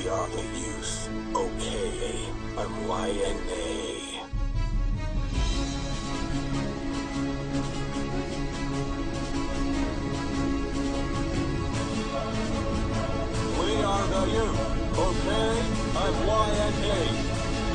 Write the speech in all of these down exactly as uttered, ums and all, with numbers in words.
are the youth. Okay, M Y N A. We are the youth. Okay, M Y N A.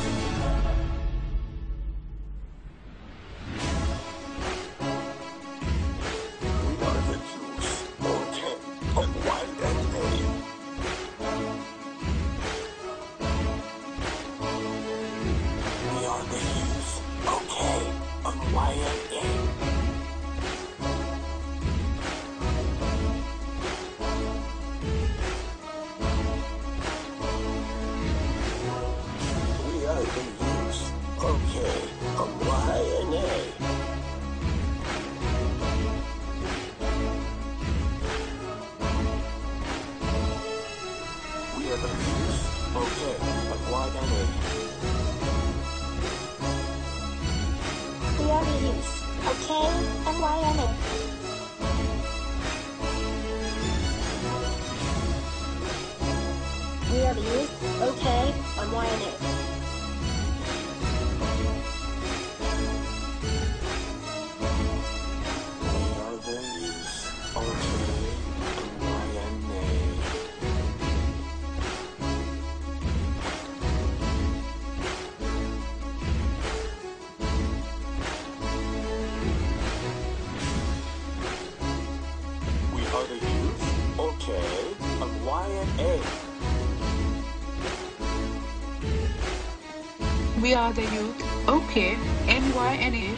We are the youth. Okay, M Y N A.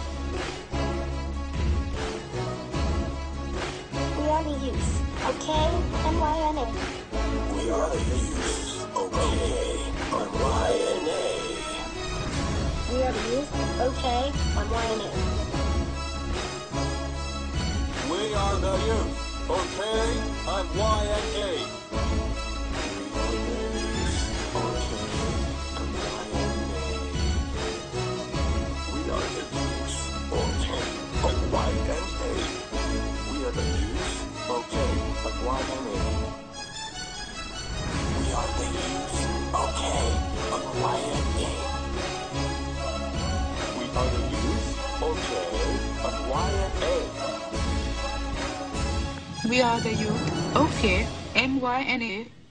We are the youth. Okay, M Y N A. We are the youth. Okay, M Y N A. We are the youth. Okay, M Y N A. We are the youth. Okay, M Y N A. We are the youth. Okay, M Y N A.